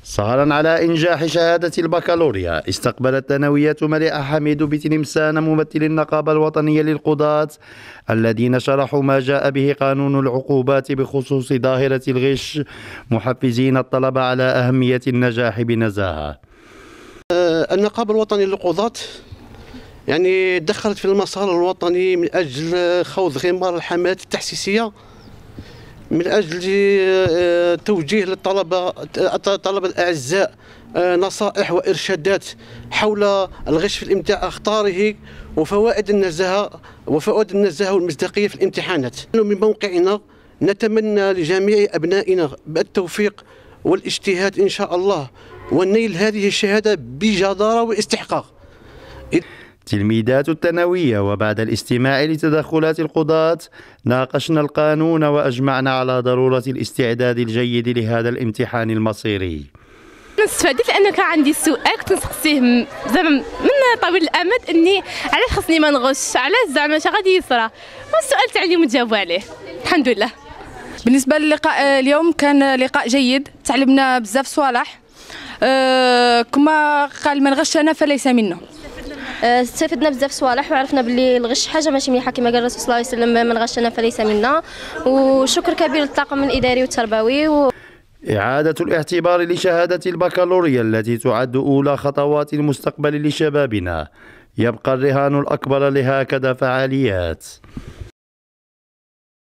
سهرا على إنجاح شهادة البكالوريا، استقبلت الثانوية مليئة حميد بتلمسان ممثل النقابة الوطنية للقضاة الذين شرحوا ما جاء به قانون العقوبات بخصوص ظاهرة الغش، محفزين الطلبة على أهمية النجاح بنزاهة. النقابة الوطنية للقضاة يعني دخلت في المسار الوطني من أجل خوض غمار الحملات التحسيسية، من أجل توجيه للطلبة الأعزاء نصائح وإرشادات حول الغش في الامتحان، أخطاره وفوائد النزاهة والمصداقية في الامتحانات. من موقعنا نتمنى لجميع أبنائنا التوفيق والاجتهاد إن شاء الله، ونيل هذه الشهادة بجدارة واستحقاق. تلميذات الثانوية وبعد الاستماع لتدخلات القضاة ناقشنا القانون وأجمعنا على ضرورة الاستعداد الجيد لهذا الامتحان المصيري. استفدت لأنه كان عندي سؤال كنت نسقسيه زعما من طويل الأمد أني علاش خصني ما نغش، علاش زعما اش غادي يصرى، والسؤال تاع اليوم تجاوبوا عليه الحمد لله. بالنسبة للقاء اليوم كان لقاء جيد، تعلمنا بزاف صوالح، كما قال من غشنا فليس منا. استفدنا بزاف صوالح وعرفنا باللي الغش حاجه ماشي مليحه كما قال الرسول صلى الله عليه وسلم من غشنا فليس منا، وشكر كبير للطاقم الاداري والتربوي. إعادة الاعتبار لشهادة البكالوريا التي تعد أولى خطوات المستقبل لشبابنا يبقى الرهان الأكبر لهكذا فعاليات.